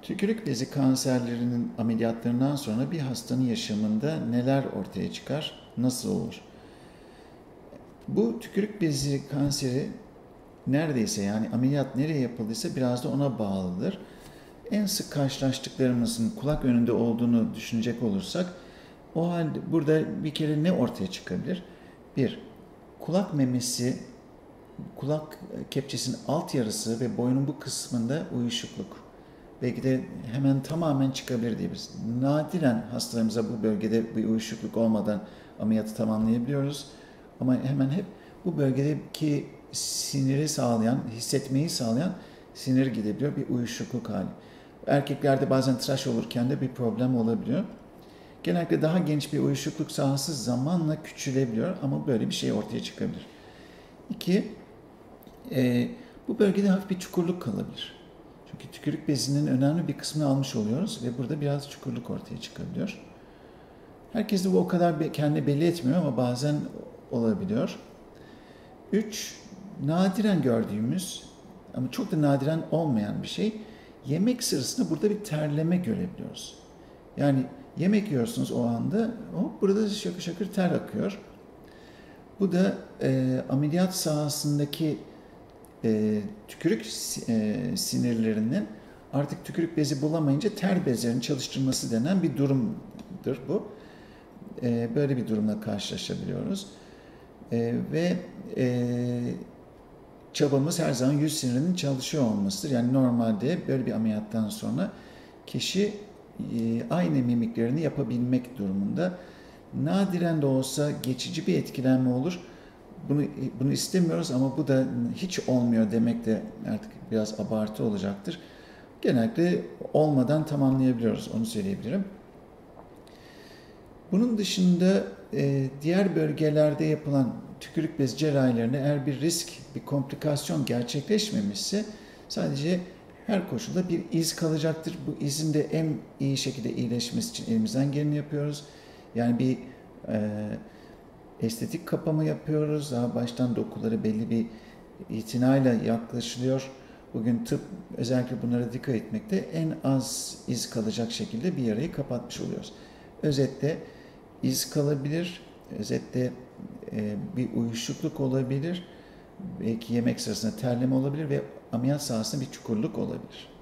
Tükürük bezi kanserlerinin ameliyatlarından sonra bir hastanın yaşamında neler ortaya çıkar, nasıl olur? Bu tükürük bezi kanseri neredeyse yani ameliyat nereye yapıldıysa biraz da ona bağlıdır. En sık karşılaştıklarımızın kulak önünde olduğunu düşünecek olursak o halde burada bir kere ne ortaya çıkabilir? Bir, kulak memesi, kulak kepçesinin alt yarısı ve boynun bu kısmında uyuşukluk. Belki de hemen tamamen çıkabilir diyebiliriz. Nadiren hastalarımıza bu bölgede bir uyuşukluk olmadan ameliyatı tamamlayabiliyoruz. Ama hemen hep bu bölgedeki siniri sağlayan, hissetmeyi sağlayan sinir gidebiliyor. Bir uyuşukluk hali. Erkeklerde bazen tıraş olurken de bir problem olabiliyor. Genellikle daha geniş bir uyuşukluk sahası zamanla küçülebiliyor ama böyle bir şey ortaya çıkabilir. İki, bu bölgede hafif bir çukurluk kalabilir. Çünkü tükürük bezinin önemli bir kısmını almış oluyoruz ve burada biraz çukurluk ortaya çıkabiliyor. Herkes de bu o kadar kendini belli etmiyor ama bazen olabiliyor. Üç, nadiren gördüğümüz ama çok da nadiren olmayan bir şey, yemek sırasında burada bir terleme görebiliyoruz. Yani yemek yiyorsunuz o anda, burada şakır şakır ter akıyor. Bu da ameliyat sahasındaki tükürük sinirlerinin artık tükürük bezi bulamayınca ter bezlerinin çalıştırması denen bir durumdur bu. Böyle bir durumla karşılaşabiliyoruz. Ve çabamız her zaman yüz sinirinin çalışıyor olmasıdır. Yani normalde böyle bir ameliyattan sonra kişi aynı mimiklerini yapabilmek durumunda. Nadiren de olsa geçici bir etkilenme olur. Bunu istemiyoruz ama bu da hiç olmuyor demek de artık biraz abartı olacaktır. Genellikle olmadan tamamlayabiliyoruz, onu söyleyebilirim. Bunun dışında diğer bölgelerde yapılan tükürük bezi cerrahilerinde eğer bir risk, bir komplikasyon gerçekleşmemişse sadece her koşulda bir iz kalacaktır. Bu izin de en iyi şekilde iyileşmesi için elimizden geleni yapıyoruz. Yani bir estetik kapama yapıyoruz. Daha baştan dokuları belli bir itinayla yaklaşılıyor. Bugün tıp özellikle bunlara dikkat etmekte en az iz kalacak şekilde bir yarayı kapatmış oluyoruz. Özetle iz kalabilir, özetle bir uyuşukluk olabilir, belki yemek sırasında terleme olabilir ve ameliyat sahasında bir çukurluk olabilir.